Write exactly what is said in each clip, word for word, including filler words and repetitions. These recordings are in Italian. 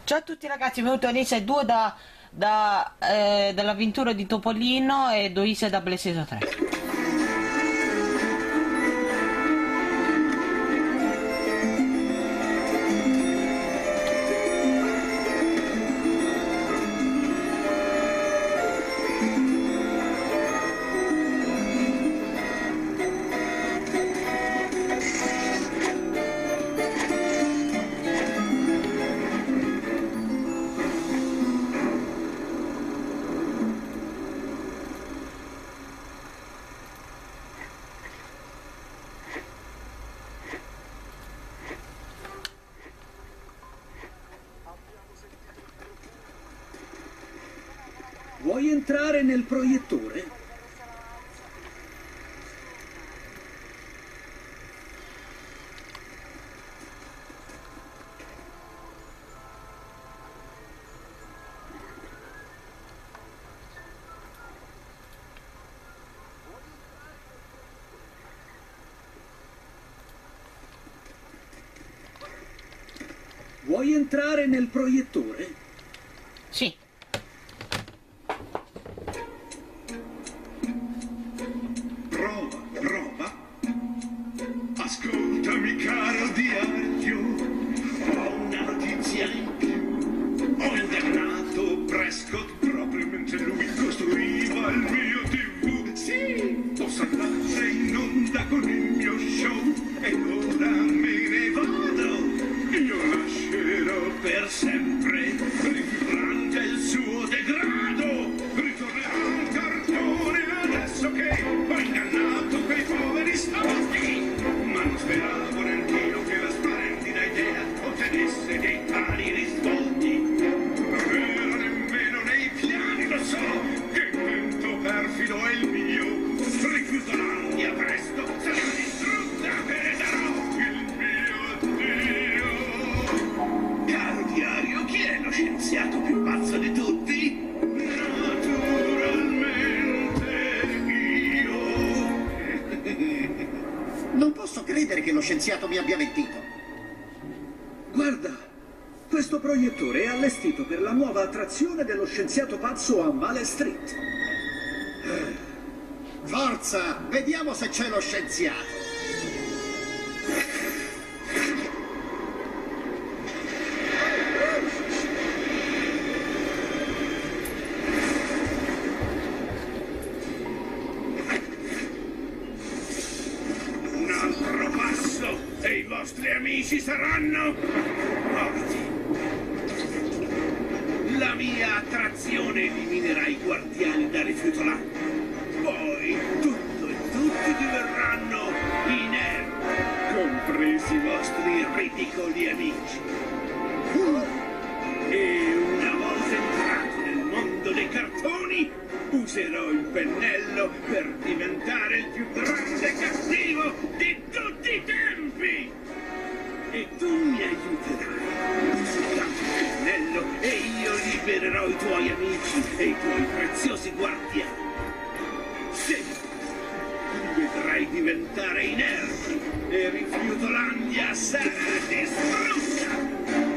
Ciao a tutti ragazzi, benvenuti a Elisa due da, da, eh, dall'avventura di Topolino e Doise da PlayStation tre. Vuoi entrare nel proiettore? Vuoi entrare nel proiettore? Sì. Ascoltami caro diario, ho una notizia in più. Ho ingannato Prescott proprio mentre lui costruiva il mio tivù. Sì, posso andare in onda con il mio show e ora me ne vado. Io lascerò per sempre rifiutando il suo degrado. Ritornerò al cartone adesso che ho ingannato quei poveri stanotti. Ma non speravo neanch'io che la splendida idea ottenesse dei tali risvolti. Non era nemmeno nei piani, lo so, che invento perfido è il mio. Rifiuto l'andia presto, sarà distrutta e darò il mio addio. Caro diario, chi è lo scienziato più pazzo di tutti? Non posso credere che lo scienziato mi abbia mentito. Guarda, questo proiettore è allestito per la nuova attrazione dello scienziato pazzo a Male Street. Forza, vediamo se c'è lo scienziato. E i vostri amici saranno morti. La mia attrazione eliminerà i guardiani da Rifiutolandia. Poi tutto e tutti diverranno inerti, compresi i vostri ridicoli amici. E una volta entrato nel mondo dei cartoni, userò il pennello per diventare il più grande cattivo di tutti i tempi! E tu mi aiuterai. Soltanto il pennello e io libererò i tuoi amici e i tuoi preziosi guardiani. Sì, li vedrai diventare inerti e Rifiutolandia sarà distrutta!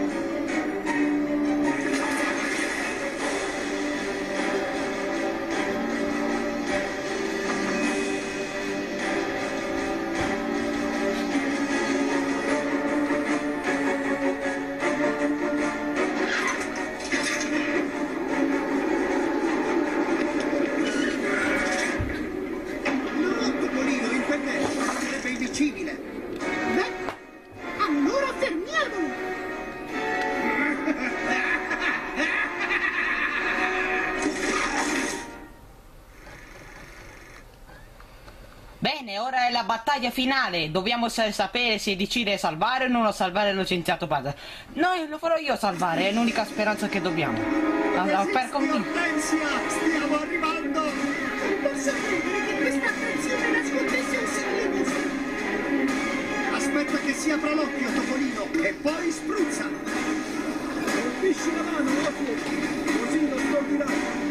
Bene, ora è la battaglia finale. Dobbiamo sa- sapere se decide salvare o non salvare lo scienziato padre. No, lo farò io salvare, è l'unica speranza che dobbiamo. Allora, per convincere. Stiamo arrivando! Non posso credere che questa attrazione nascondesse un segreto! Aspetta che si apra l'occhio, Topolino, e poi spruzza! Colpisci la mano, occhio, così lo scordirai.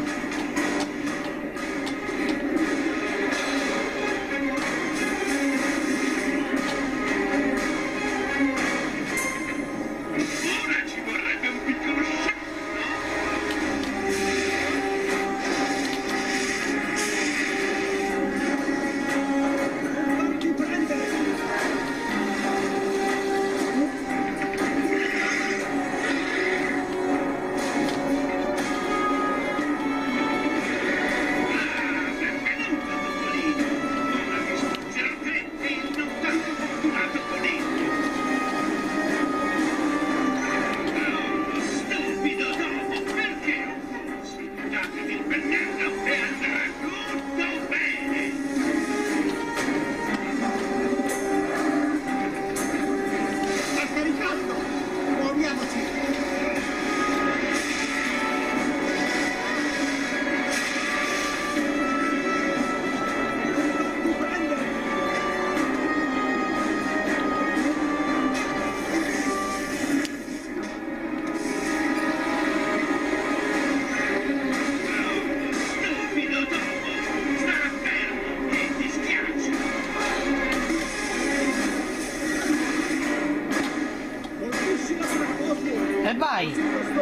Ora ci vorrebbe un piccolo E vai!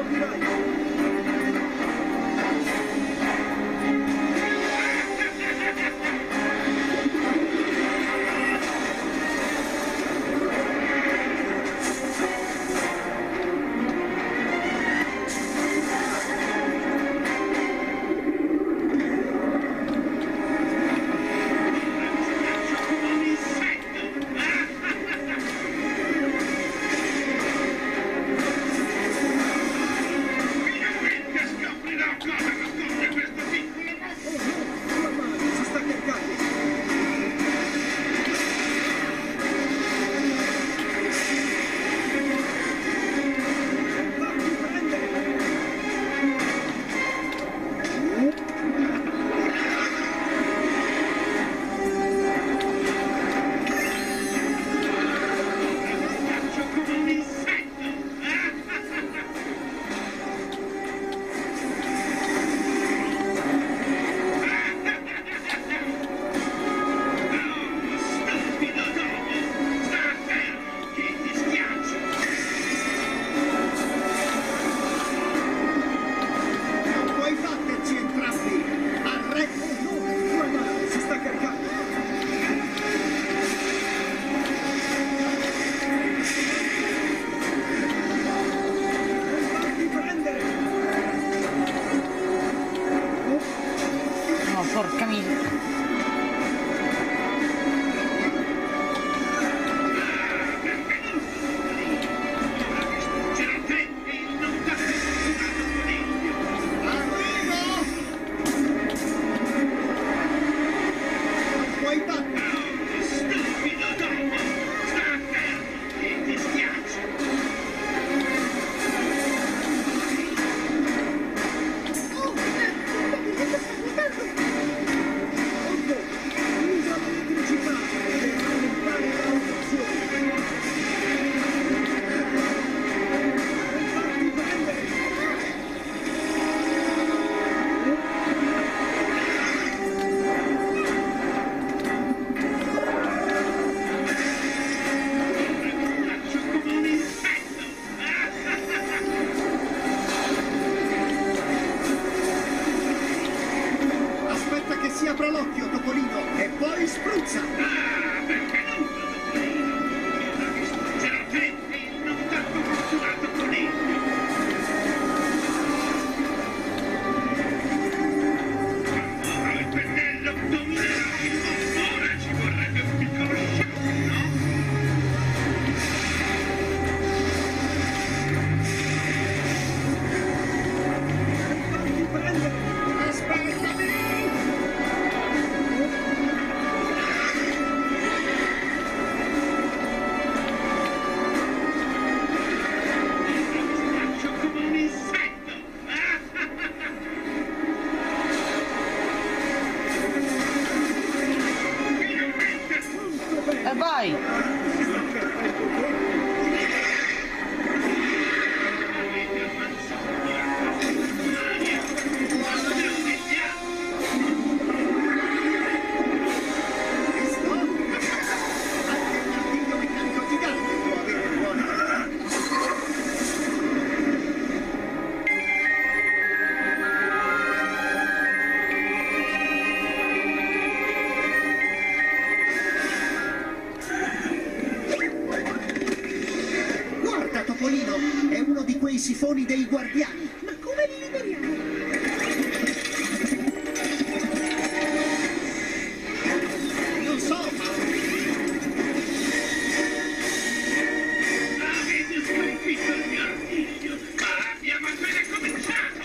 Porca miseria. Apra l'occhio, Topolino, e poi spruzza! Ah, benvenuto, Topolino! La distruggerò te e il non tanto fortunato coniglio! Ora il pennello dominerà il mondo! Ora ci vorrebbe un piccolo show, no? E vai! È uno di quei sifoni dei guardiani. Ma come li liberiamo? Non so, Avete sconfitto il mio artiglio, ma abbiamo appena cominciato!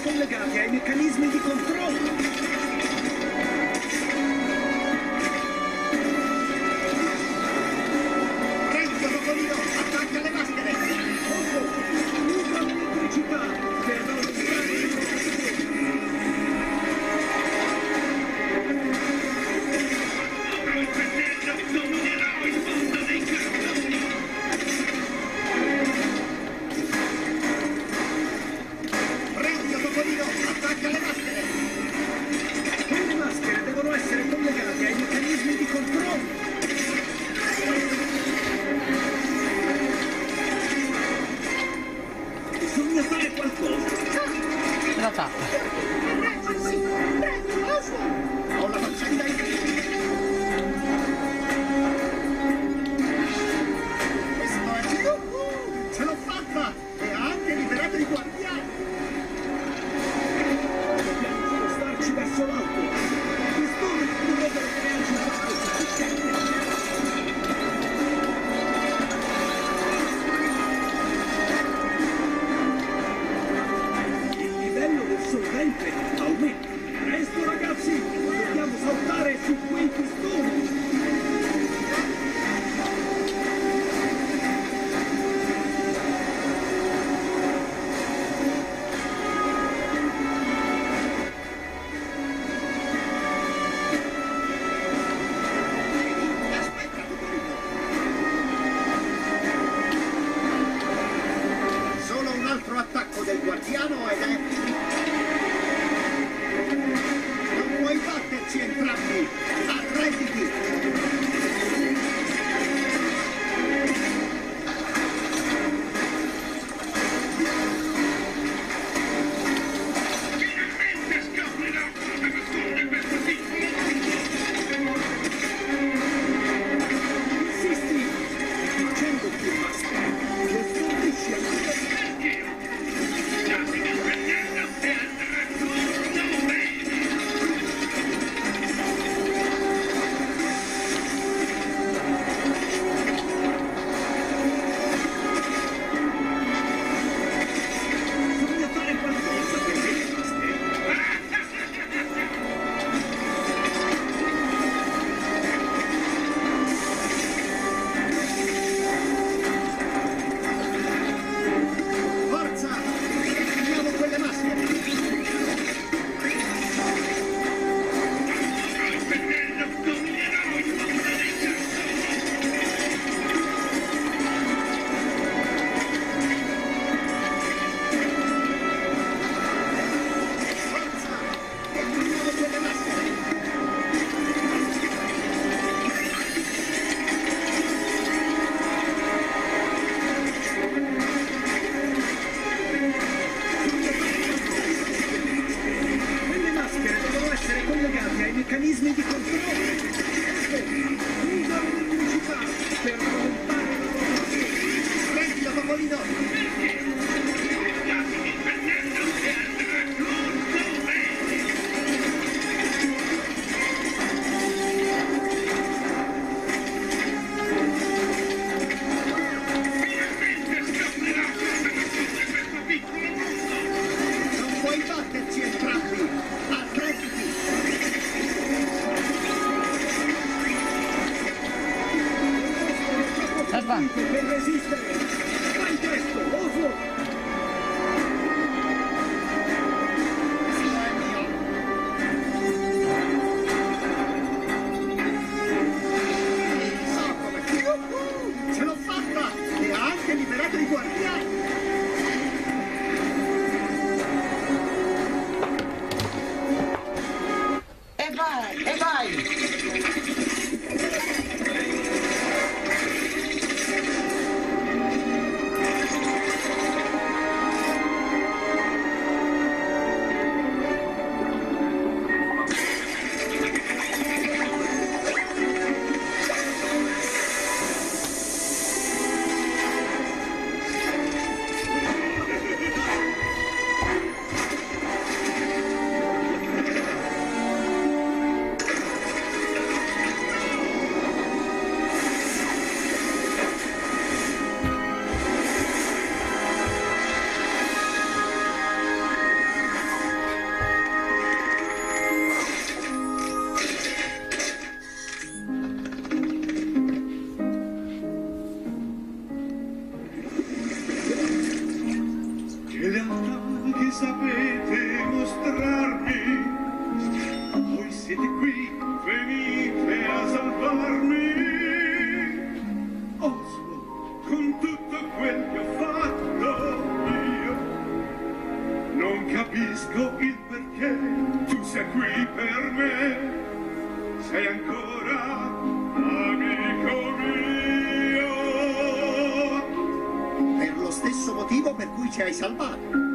collegati ai meccanismi di controllo. Renzo Topolino, attacca le maschere! Usa l'elettricità per rallentare il Renzo Topolino, attacca le maschere! Le maschere devono essere collegate ai meccanismi di controllo. Bisogna fare qualcosa. La tappa. Reggersi! Presto, Oswald! Ho la faccenda in piedi! Questo è... Yuhu! Ce l'ho fatta! E ha anche liberato i guardiani! Dobbiamo spostarci verso l'alto. I pistoni dovrebbero crearci una pausa sufficiente. Il livello del solvente aumenta. Presto ragazzi, dobbiamo saltare su quei pistoni. Aspetta, Topolino! Solo un altro attacco del guardiano ed è... Non puoi batterci entrambi! Arrenditi! Finalmente scoprirò come nasconde questo piccolo. Insisti, facendo più maschere. Lo spingisci a Perché? Già si sta prendendo e andrà tutto bene. Bisogna fare qualcosa per le maschere. Forza! Finiamo quelle maschere! Il pennello dominerò il mondo dei cartoni. Forza! Finiamo quelle maschere! Quelle maschere devono essere collegate ai meccanismi di controllo. Usa l'elettricità per rallentare la rotazione. Renzo Topolino! Già si sta prendendo e andrà tutto bene. Finalmente scoprirò come nasconde questo piccolo mondo. Non puoi batterci entrambi! Arrenditi! E va. Per resistere. Fai presto, Oslo. Questo è mio! So come... Yuhu! Ce l'ho fatta! E ha anche liberato i guardiani! E vai, e vai. che sapete mostrarmi. Voi siete qui, venite a salvarmi. Osmo, con tutto quel che ho fatto io, non capisco il perché tu sei qui per me. Sei ancora amico mio. Per lo stesso motivo per cui ci hai salvato.